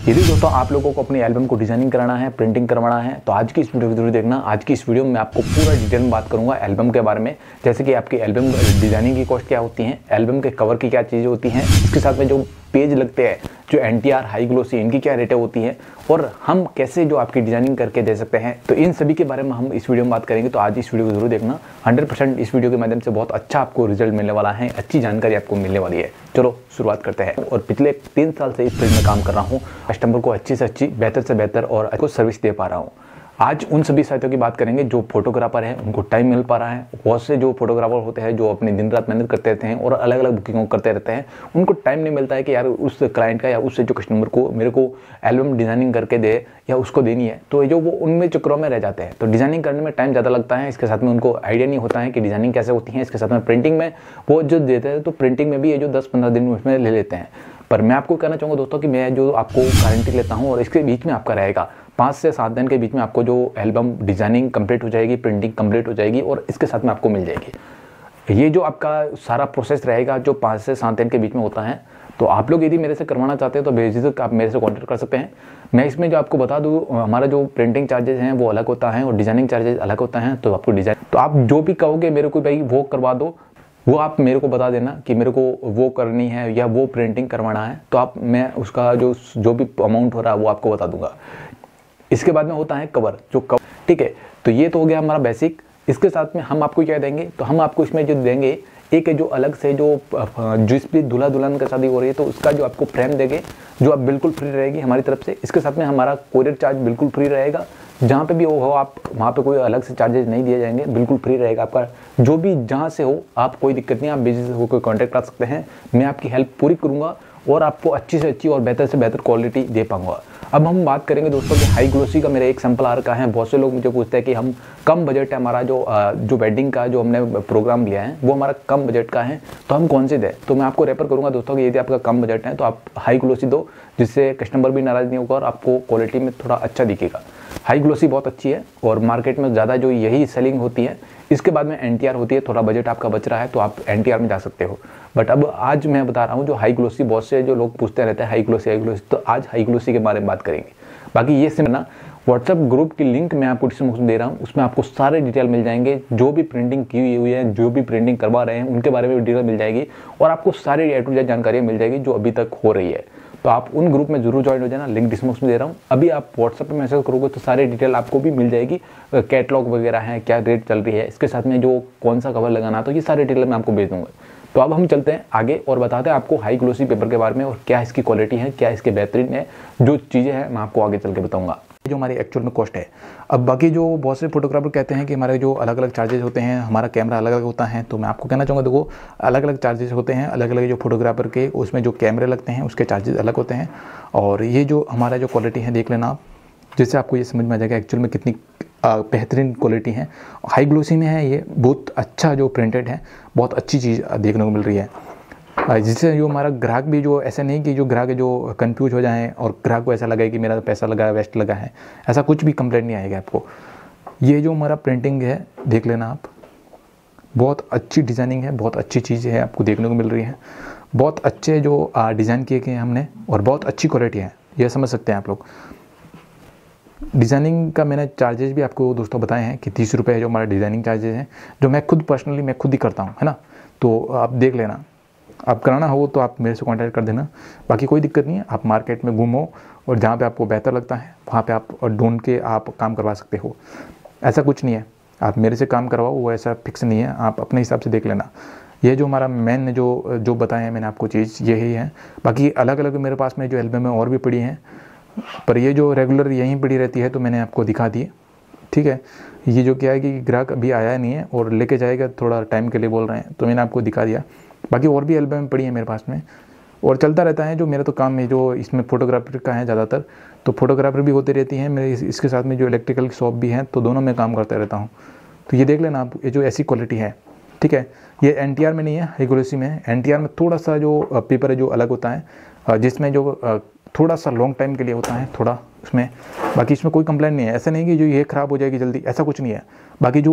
यदि दोस्तों आप लोगों को अपनी एल्बम को डिजाइनिंग कराना है, प्रिंटिंग करवाना है, तो आज की इस वीडियो को जरूर देखना। आज की इस वीडियो में मैं आपको पूरा डिटेल में बात करूंगा एल्बम के बारे में, जैसे कि आपकी एल्बम डिजाइनिंग की कॉस्ट क्या होती है, एल्बम के कवर की क्या चीज़ें होती हैं, इसके साथ में जो पेज लगते हैं, जो NTR हाई ग्लोसी, इनकी क्या रेटें होती हैं और हम कैसे जो आपकी डिजाइनिंग करके दे सकते हैं। तो इन सभी के बारे में हम इस वीडियो में बात करेंगे। तो आज इस वीडियो को जरूर देखना। 100% इस वीडियो के माध्यम से बहुत अच्छा आपको रिजल्ट मिलने वाला है, अच्छी जानकारी आपको मिलने वाली है। चलो शुरुआत करते हैं। और पिछले 3 साल से इस फील्ड में काम कर रहा हूँ, कस्टमर को अच्छी से अच्छी, बेहतर से बेहतर और अच्छी सर्विस दे पा रहा हूँ। आज उन सभी साथियों की बात करेंगे जो फोटोग्राफर हैं, उनको टाइम मिल पा रहा है। बहुत से जो फोटोग्राफर होते हैं जो अपनी दिन रात मेहनत करते रहते हैं और अलग अलग बुकिंग करते रहते हैं, उनको टाइम नहीं मिलता है कि यार उस क्लाइंट का या उससे जो कस्टमर को मेरे को एल्बम डिजाइनिंग करके दे या उसको देनी है, तो जो वो उनमें चक्रों में रह जाते हैं। तो डिजाइनिंग करने में टाइम ज़्यादा लगता है, इसके साथ में उनको आइडिया नहीं होता है कि डिजाइनिंग कैसे होती है। इसके साथ में प्रिंटिंग में वो जो देते हैं, तो प्रिंटिंग में भी ये जो 10-15 दिन उसमें ले लेते हैं। पर मैं आपको कहना चाहूँगा दोस्तों कि मैं जो आपको गारंटी लेता हूँ और इसके बीच में आपका रहेगा 5 से 7 दिन के बीच में आपको जो एल्बम डिजाइनिंग कंप्लीट हो जाएगी, प्रिंटिंग कंप्लीट हो जाएगी और इसके साथ में आपको मिल जाएगी। ये जो आपका सारा प्रोसेस रहेगा जो 5 से 7 दिन के बीच में होता है। तो आप लोग यदि मेरे से करवाना चाहते हैं तो बेझिझक आप मेरे से कॉन्टैक्ट कर सकते हैं। मैं इसमें जो आपको बता दूँ, हमारा जो प्रिंटिंग चार्जेस हैं वो अलग होता है और डिजाइनिंग चार्जेस अलग होता है। तो आपको डिजाइन, तो आप जो भी कहोगे मेरे को भाई वो करवा दो, वो आप मेरे को बता देना कि मेरे को वो करनी है या वो प्रिंटिंग करवाना है, तो आप मैं उसका जो भी अमाउंट हो रहा है वो आपको बता दूंगा। इसके बाद में होता है कवर, जो कवर, ठीक है। तो ये तो हो गया हमारा बेसिक। इसके साथ में हम आपको क्या देंगे, तो हम आपको इसमें जो देंगे एक जो अलग से जो जिस भी दूल्हा दुल्हन का शादी हो रही है तो उसका जो आपको फ्रेम देंगे, जो आप बिल्कुल फ्री रहेगी हमारी तरफ से। इसके साथ में हमारा कोरियर चार्ज बिल्कुल फ्री रहेगा, जहाँ पे भी हो आप वहाँ पे कोई अलग से चार्जेस नहीं दिए जाएंगे, बिल्कुल फ्री रहेगा आपका। जो भी जहाँ से हो आप, कोई दिक्कत नहीं, आप बेझिझक होकर कॉन्टैक्ट कर सकते हैं। मैं आपकी हेल्प पूरी करूँगा और आपको अच्छी से अच्छी और बेहतर से बेहतर क्वालिटी दे पाऊंगा। अब हम बात करेंगे दोस्तों कि हाई ग्लोसी का मेरा एक सैंपल आ रखा है। बहुत से लोग मुझे पूछते हैं कि हम कम बजट है हमारा, जो वेडिंग का जो हमने प्रोग्राम लिया है वो हमारा कम बजट का है, तो हम कौन से दें। तो मैं आपको रेफर करूंगा दोस्तों कि यदि आपका कम बजट है तो आप हाई ग्लोसी दो, जिससे कस्टमर भी नाराज नहीं होगा और आपको क्वालिटी में थोड़ा अच्छा दिखेगा। हाई ग्लोसी बहुत अच्छी है और मार्केट में ज़्यादा जो यही सेलिंग होती है। इसके बाद में NTR होती है। थोड़ा बजट आपका बच रहा है तो आप NTR में जा सकते हो। बट अब आज मैं बता रहा हूँ जो हाई ग्लोसी, बहुत से जो लोग पूछते रहते हैं हाई ग्लोसी, तो आज हाई ग्लोसी के बारे में बात करेंगे। बाकी ये सिर्फ ना व्हाट्सएप ग्रुप की लिंक मैं आपको डिस्क्रिप्शन दे रहा हूँ, उसमें आपको सारे डिटेल मिल जाएंगे। जो भी प्रिंटिंग की हुई है, जो भी प्रिंटिंग करवा रहे हैं, उनके बारे में डिटेल मिल जाएगी और आपको सारी A to Z जानकारी मिल जाएगी जो अभी तक हो रही है। तो आप उन ग्रुप में जरूर ज्वाइन हो जाना, लिंक डिस्क्रिप्शन में दे रहा हूँ। अभी आप व्हाट्सएप पे मैसेज करोगे तो सारी डिटेल आपको भी मिल जाएगी। कैटलॉग वगैरह है, क्या रेट चल रही है, इसके साथ में जो कौन सा कवर लगाना है, तो ये सारी डिटेल मैं आपको भेज दूँगा। तो अब हम चलते हैं आगे और बताते हैं आपको हाई ग्लोसी पेपर के बारे में और क्या इसकी क्वालिटी है, क्या इसके बेहतरीन है, जो चीज़ें हैं मैं आपको आगे चल के बताऊँगा जो हमारी एक्चुअल में कॉस्ट है। अब बाकी जो बहुत से फोटोग्राफर कहते हैं कि हमारे जो अलग अलग चार्जेस होते हैं, हमारा कैमरा अलग अलग होता है, तो मैं आपको कहना चाहूँगा देखो, अलग अलग चार्जेस होते हैं। अलग अलग जो फोटोग्राफर के उसमें जो कैमरे लगते हैं उसके चार्जेस अलग होते हैं। और ये जो हमारा जो क्वालिटी है देख लेना आप, जिससे आपको ये समझ में आ जाएगा एक्चुअल में कितनी बेहतरीन क्वालिटी है। हाई ग्लोसी में है, ये बहुत अच्छा जो प्रिंटेड है, बहुत अच्छी चीज़ देखने को मिल रही है। जिससे जो हमारा ग्राहक भी, जो ऐसा नहीं कि जो ग्राहक है जो कंफ्यूज हो जाए और ग्राहक को ऐसा लगे कि मेरा पैसा लगा है, वेस्ट लगा है, ऐसा कुछ भी कंप्लेंट नहीं आएगा आपको। ये जो हमारा प्रिंटिंग है देख लेना आप, बहुत अच्छी डिज़ाइनिंग है, बहुत अच्छी चीज़ है आपको देखने को मिल रही है। बहुत अच्छे जो डिज़ाइन किए गए हैं हमने और बहुत अच्छी क्वालिटी है, ये समझ सकते हैं आप लोग। डिज़ाइनिंग का मैंने चार्जेस भी आपको दोस्तों बताए हैं कि 30 रुपये है जो हमारा डिज़ाइनिंग चार्जेस हैं, जो मैं खुद पर्सनली मैं खुद ही करता हूँ, है ना। तो आप देख लेना, आप कराना हो तो आप मेरे से कांटेक्ट कर देना। बाकी कोई दिक्कत नहीं है, आप मार्केट में घूमो और जहाँ पे आपको बेहतर लगता है वहाँ पे आप ढूंढ के आप काम करवा सकते हो। ऐसा कुछ नहीं है आप मेरे से काम करवाओ, वो ऐसा फिक्स नहीं है, आप अपने हिसाब से देख लेना। ये जो हमारा मेन जो बताए हैं मैंने आपको चीज़ यही है। बाकी अलग अलग मेरे पास में जो एल्बम है और भी पड़ी हैं, पर ये जो रेगुलर यहीं पड़ी रहती है तो मैंने आपको दिखा दी, ठीक है। ये जो क्या है कि ग्राहक अभी आया नहीं है और लेके जाएगा, थोड़ा टाइम के लिए बोल रहे हैं, तो मैंने आपको दिखा दिया। बाकी और भी एल्बम पड़ी है मेरे पास में और चलता रहता है। जो मेरा तो काम है जो इसमें फोटोग्राफर का है ज़्यादातर, तो फोटोग्राफर भी होती रहती हैं मेरे इसके साथ में जो इलेक्ट्रिकल की शॉप भी है, तो दोनों में काम करता रहता हूँ। तो ये देख लेना आप, ये जो ऐसी क्वालिटी है, ठीक है। ये NTR में नहीं है, हाई ग्लोसी में है। NTR में थोड़ा सा जो पेपर है जो अलग होता है, जिसमें जो थोड़ा सा लॉन्ग टाइम के लिए होता है थोड़ा उसमें। बाकी इसमें कोई कंप्लेंट नहीं है, ऐसा नहीं कि जो ये ख़राब हो जाएगी जल्दी, ऐसा कुछ नहीं है। बाकी जो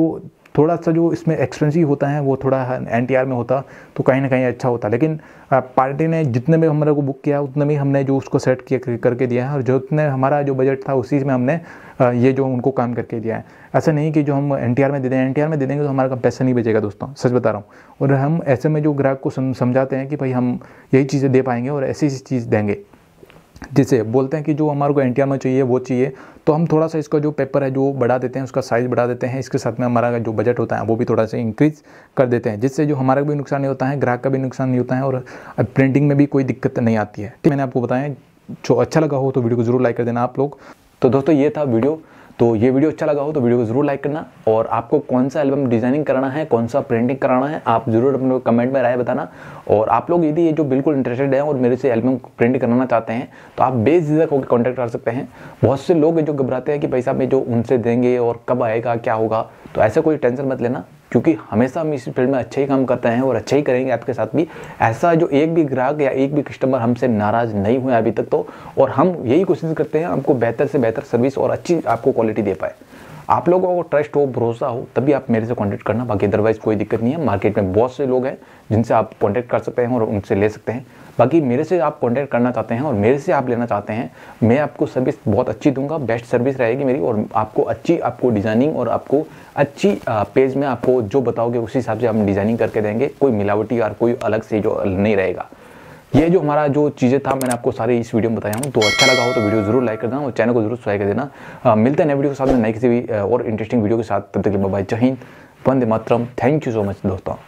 थोड़ा सा जो इसमें एक्सपेंसिव होता है वो थोड़ा NTR में होता तो कहीं ना कहीं अच्छा होता, लेकिन पार्टी ने जितने में हमारे को बुक किया उतने में हमने जो उसको सेट किया करके दिया है, और जितने हमारा जो बजट था उसी में हमने ये जो उनको काम करके दिया है। ऐसा नहीं कि जो हम NTR में दे दें, NTR में दे देंगे तो हमारा पैसा नहीं बचेगा दोस्तों, सच बता रहा हूँ। और हम ऐसे में जो ग्राहक को समझाते हैं कि भाई हम यही चीज़ें दे पाएंगे और ऐसी चीज़ देंगे, जिसे बोलते हैं कि जो हमारे को NTR में चाहिए वो चाहिए, तो हम थोड़ा सा इसका जो पेपर है जो बढ़ा देते हैं, उसका साइज़ बढ़ा देते हैं, इसके साथ में हमारा जो बजट होता है वो भी थोड़ा सा इंक्रीज़ कर देते हैं, जिससे जो हमारा भी नुकसान नहीं होता है, ग्राहक का भी नुकसान नहीं होता है, और प्रिंटिंग में भी कोई दिक्कत नहीं आती है। मैंने आपको बताया, जो अच्छा लगा हो तो वीडियो को ज़रूर लाइक कर देना आप लोग। तो दोस्तों ये था वीडियो, तो ये वीडियो अच्छा लगा हो तो वीडियो को ज़रूर लाइक करना, और आपको कौन सा एल्बम डिज़ाइनिंग कराना है, कौन सा प्रिंटिंग कराना है, आप ज़रूर अपने कमेंट में राय बताना। और आप लोग यदि ये जो बिल्कुल इंटरेस्टेड हैं और मेरे से एल्बम प्रिंट कराना चाहते हैं तो आप बेझिझक होकर कॉन्टैक्ट कर सकते हैं। बहुत से लोग जो घबराते हैं कि पैसा में जो उनसे देंगे और कब आएगा क्या होगा, तो ऐसा कोई टेंशन मत लेना, क्योंकि हमेशा हम इस फील्ड में अच्छा ही काम करते हैं और अच्छा ही करेंगे आपके साथ भी। ऐसा जो एक भी ग्राहक या एक भी कस्टमर हमसे नाराज़ नहीं हुआ अभी तक, तो और हम यही कोशिश करते हैं आपको बेहतर से बेहतर सर्विस और अच्छी आपको क्वालिटी दे पाए। आप लोगों को ट्रस्ट हो, भरोसा हो, तभी आप मेरे से कांटेक्ट करना, बाकी अदरवाइज़ कोई दिक्कत नहीं है। मार्केट में बहुत से लोग हैं जिनसे आप कांटेक्ट कर सकते हैं और उनसे ले सकते हैं। बाकी मेरे से आप कांटेक्ट करना चाहते हैं और मेरे से आप लेना चाहते हैं, मैं आपको सर्विस बहुत अच्छी दूंगा, बेस्ट सर्विस रहेगी मेरी, और आपको अच्छी आपको डिज़ाइनिंग और आपको अच्छी पेज में आपको जो बताओगे उसी हिसाब से हम डिज़ाइनिंग करके देंगे। कोई मिलावटी और कोई अलग से जो नहीं रहेगा। ये जो हमारा जो चीज़ें था मैंने आपको सारे इस वीडियो में बताया हूँ। तो अच्छा लगा हो तो वीडियो जरूर लाइक कर देना और चैनल को जरूर सब्सक्राइब कर देना। मिलते हैं नए वीडियो के साथ में, नई किसी भी और इंटरेस्टिंग वीडियो के साथ। तब तक के बाय, जय हिंद, वंदे मातरम। थैंक यू सो मच दोस्तों।